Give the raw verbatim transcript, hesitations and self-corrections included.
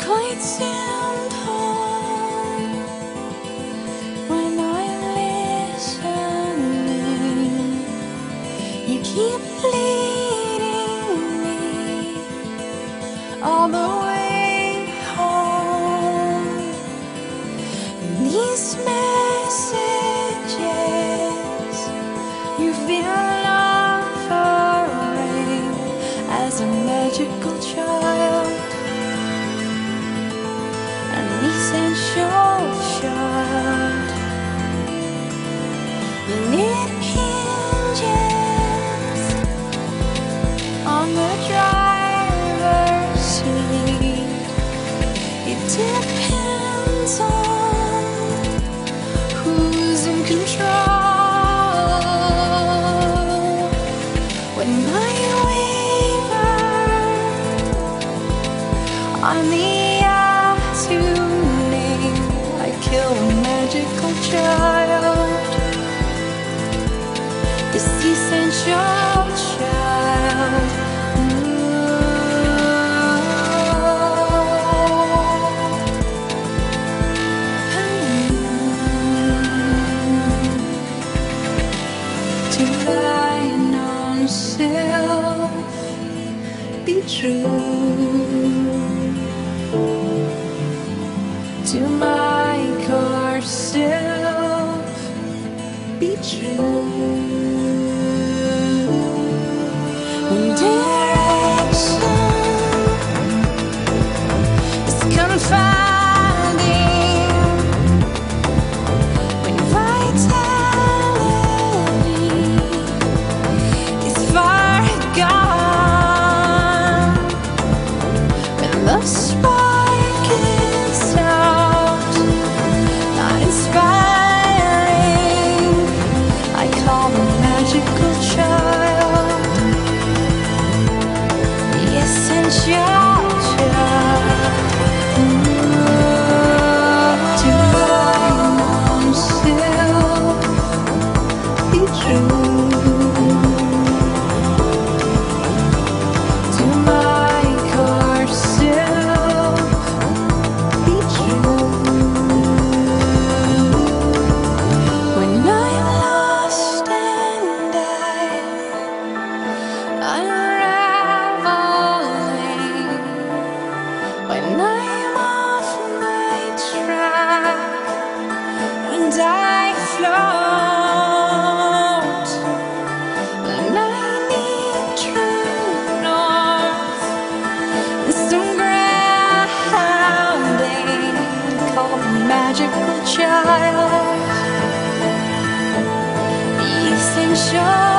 quite simple when I'm listening. You keep leading me all the way home. These messages you've been offering as a magical child, an essential child. And it hinges on the driver's seat. It depends on who's in control. When I waver on the tuning, I kill a magical child, this essential child. To thine own self be true, to my core self be true. When direction is confounding, when vitality is far gone, when the spark is out, not inspiring, I call the magical child, the essential child. To thine own self be true, to my core self be true. When I'm lost and I'm unraveling, when I'm off my track and I float, when I need true north and some grounding, call the magical child, the essential